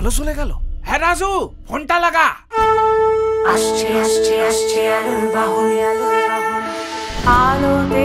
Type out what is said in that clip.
আলো চলে গেল। হ্যাঁ রাজু, ফোনটা লাগা। আসছে আসছে আসছে আলোর বাহন, আলোতে